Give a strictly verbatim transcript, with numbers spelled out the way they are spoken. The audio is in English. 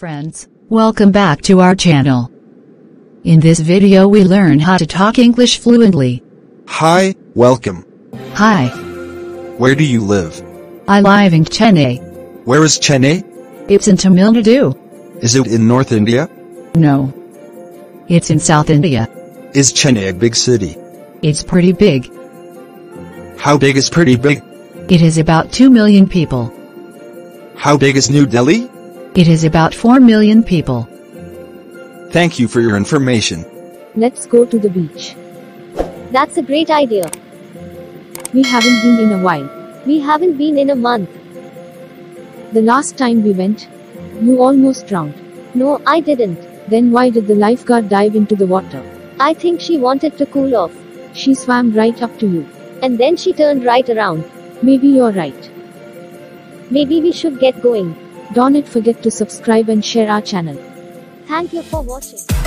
friends, welcome back to our channel. In this video we learn how to talk English fluently. Hi, welcome. Hi. Where do you live? I live in Chennai. Where is Chennai? It's in Tamil Nadu. Is it in North India? No. It's in South India. Is Chennai a big city? It's pretty big. How big is pretty big? It is about two million people. How big is New Delhi? It is about four million people. Thank you for your information. Let's go to the beach. That's a great idea. We haven't been in a while. We haven't been in a month. The last time we went, you almost drowned. No, I didn't. Then why did the lifeguard dive into the water? I think she wanted to cool off. She swam right up to you. And then she turned right around. Maybe you're right. Maybe we should get going. Don't forget to subscribe and share our channel. Thank you for watching.